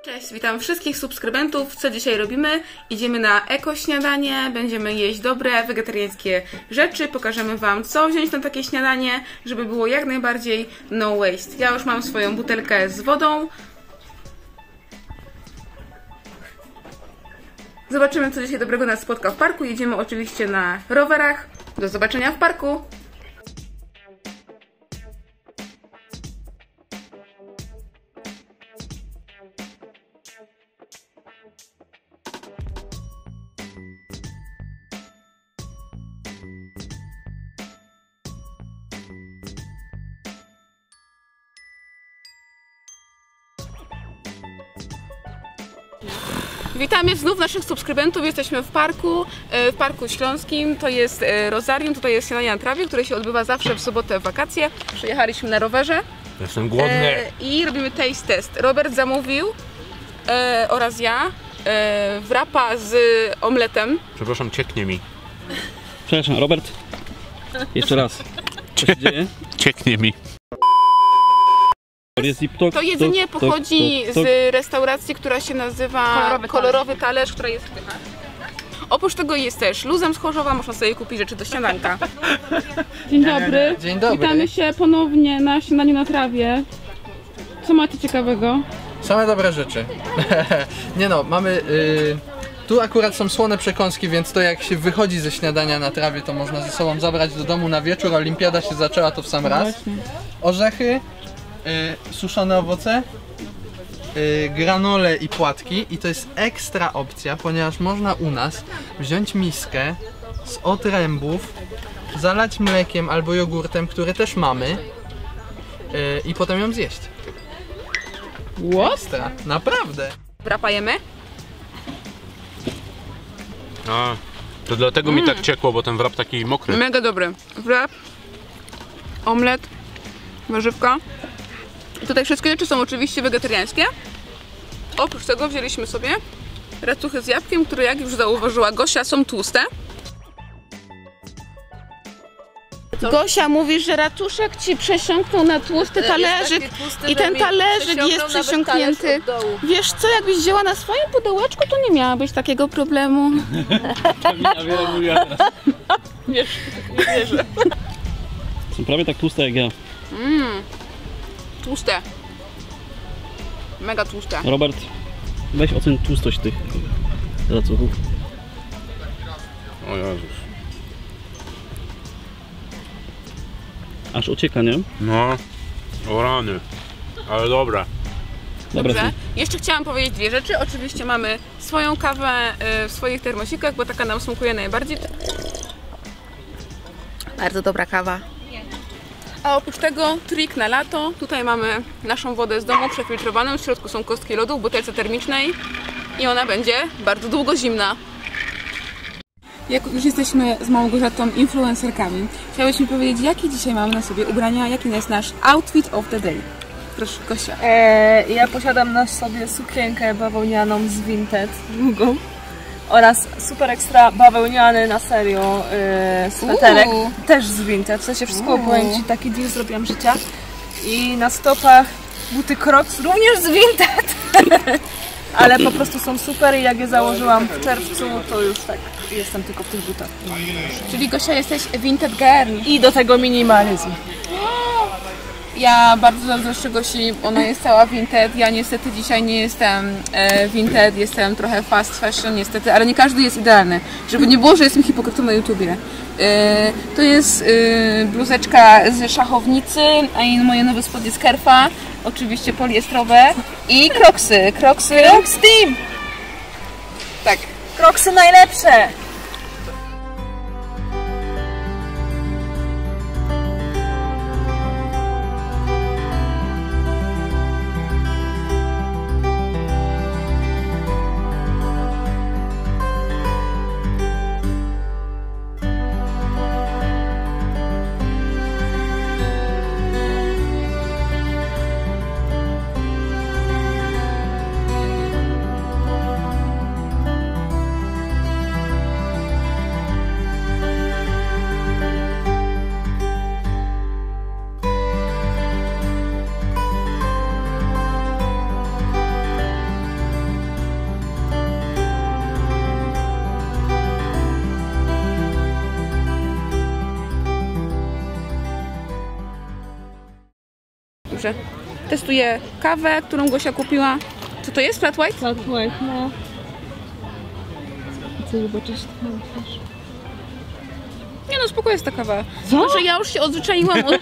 Cześć, witam wszystkich subskrybentów. Co dzisiaj robimy? Idziemy na eko-śniadanie, będziemy jeść dobre, wegetariańskie rzeczy. Pokażemy Wam, co wziąć na takie śniadanie, żeby było jak najbardziej no waste. Ja już mam swoją butelkę z wodą. Zobaczymy, co dzisiaj dobrego nas spotka w parku. Jedziemy oczywiście na rowerach. Do zobaczenia w parku! Witamy znów naszych subskrybentów. Jesteśmy w Parku Śląskim. To jest Rozarium, tutaj jest śniadanie na trawie, które się odbywa zawsze w sobotę w wakacje. Przyjechaliśmy na rowerze. Jestem głodny. I robimy taste test. Robert zamówił oraz ja wrapa z omletem. Przepraszam, cieknie mi. Przepraszam, Robert. Jeszcze raz. Co się dzieje? Cieknie mi. To jedzenie pochodzi z restauracji, która się nazywa Kolorowy Talerz, która jest w Tychach. Oprócz tego jest też luzem z Chorzowa, można sobie kupić rzeczy do śniadanka. Dzień dobry. Dzień dobry. Witamy się ponownie na śniadaniu na trawie. Co macie ciekawego? Same dobre rzeczy. Nie no, mamy... tu akurat są słone przekąski, więc to jak się wychodzi ze śniadania na trawie, to można ze sobą zabrać do domu na wieczór. Olimpiada się zaczęła, to w sam raz. Orzechy, suszone owoce, granole i płatki. I to jest ekstra opcja, ponieważ można u nas wziąć miskę z otrębów, zalać mlekiem albo jogurtem, który też mamy, i potem ją zjeść. Ekstra, naprawdę. Wrapajemy. A, to dlatego mi tak ciekło, bo ten wrap taki mokry. Mega dobry. Wrap, omlet, warzywka. Tutaj wszystkie rzeczy są oczywiście wegetariańskie. Oprócz tego wzięliśmy sobie racuchy z jabłkiem, które, jak już zauważyła Gosia, są tłuste. Gosia, mówisz, że racuszek ci przesiąknął na tłusty talerzyk i ten talerzyk jest przesiąknięty. Wiesz co, jakbyś wzięła na swoim pudełeczku, to nie miałabyś takiego problemu. Wiesz, nie wierzę. Są prawie tak tłuste jak ja. Tłuste. Mega tłuste. Robert, weź ocen tłustość tych racuchów. O Jezus. Aż ocieka, nie? No, o rany. Ale dobra. Dobrze. Jeszcze chciałam powiedzieć dwie rzeczy. Oczywiście mamy swoją kawę w swoich termosikach, bo taka nam smakuje najbardziej. Bardzo dobra kawa. A oprócz tego trik na lato. Tutaj mamy naszą wodę z domu przefiltrowaną. W środku są kostki lodu w butelce termicznej i ona będzie bardzo długo zimna. Jak już jesteśmy z Małgorzatą influencerkami, chciałyśmy powiedzieć, jakie dzisiaj mamy na sobie ubrania, jaki jest nasz outfit of the day. Proszę, Gosia. Ja posiadam na sobie sukienkę bawełnianą z Vinted, długą, oraz super ekstra bawełniany na serio sweterek, też z Vinted. W sensie wszystko, powiem Ci, taki deal zrobiłam życia. I na stopach buty Crocs, również z Vinted. Ale po prostu są super i jak je założyłam w czerwcu, to już tak jestem tylko w tych butach. Czyli Gosia, jesteś Vinted girl. I do tego minimalizm. Ja bardzo zazdroszczę Gosi, ona jest cała Vinted. Ja niestety dzisiaj nie jestem Vinted, jestem trochę fast fashion niestety, ale nie każdy jest idealny. Żeby nie było, że jestem hipokrytą na YouTubie. To jest bluzeczka z szachownicy, a i moje nowe spodnie z Kerfa, oczywiście poliestrowe i Crocsy. Crocs Team! Tak. Crocsy najlepsze! Dobrze. Testuję kawę, którą Gosia kupiła. Co to jest? Flat white? Flat white, no. Co zobaczysz? Nie no, spoko jest ta kawa. Znaczy, ja już się odzwyczaiłam od...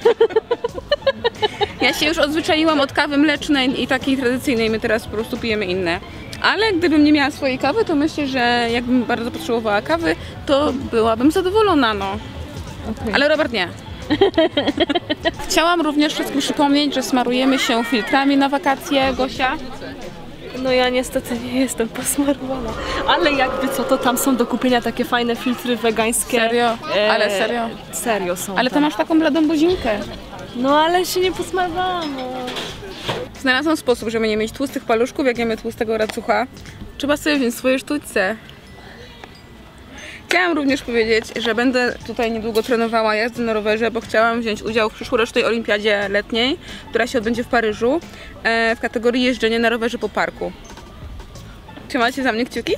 Ja się już odzwyczaiłam od kawy mlecznej i takiej tradycyjnej, my teraz po prostu pijemy inne. Ale gdybym nie miała swojej kawy, to myślę, że jakbym bardzo potrzebowała kawy, to byłabym zadowolona, no. Okay. Ale Robert nie. Chciałam również wszystkim przypomnieć, że smarujemy się filtrami na wakacje, Gosia. No ja niestety nie jestem posmarowana. Ale jakby co, to tam są do kupienia takie fajne filtry wegańskie. Serio? Ale serio? Serio są. Ale ty tam. masz taką bladą buzinkę. No ale się nie posmarowałam. No. Znalazłam sposób, żeby nie mieć tłustych paluszków, jak jemy tłustego racucha. Trzeba sobie wziąć swoje sztućce. Chciałam również powiedzieć, że będę tutaj niedługo trenowała jazdy na rowerze, bo chciałam wziąć udział w przyszłorocznej olimpiadzie letniej, która się odbędzie w Paryżu, w kategorii jeżdżenie na rowerze po parku. Trzymacie za mnie kciuki?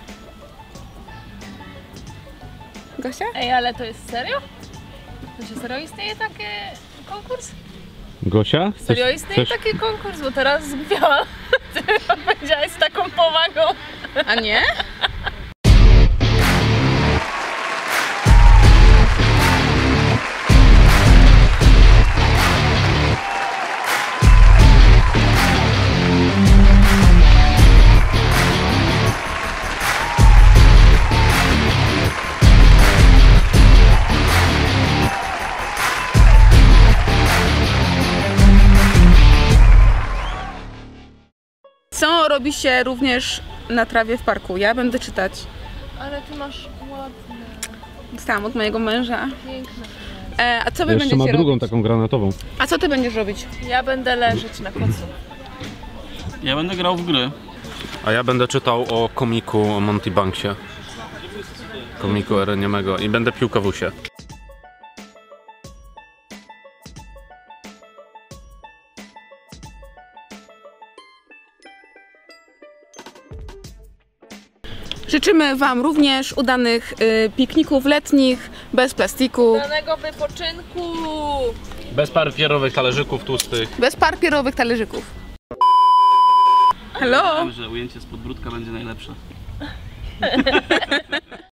Gosia? Ej, ale to jest serio? To się serio istnieje taki konkurs? Gosia? Serio istnieje taki konkurs, bo teraz zgubiłam. Ty powiedziałaś z taką powagą. A nie? Co robi się również na trawie w parku? Ja będę czytać. Ale ty masz ładne, Dostałam od mojego męża. piękne. A co wy Jeszcze ma będziecie drugą robić? taką granatową. A co ty będziesz robić? Ja będę leżeć na kocu. Ja będę grał w gry. A ja będę czytał o komiku o Monty Banksie. Komiku Ereniemego i będę pił kawusie. Życzymy wam również udanych pikników letnich, bez plastiku, Danego wypoczynku! Bez papierowych talerzyków tłustych. bez papierowych talerzyków. Hello! Wiem, że ujęcie z podbródka będzie najlepsze.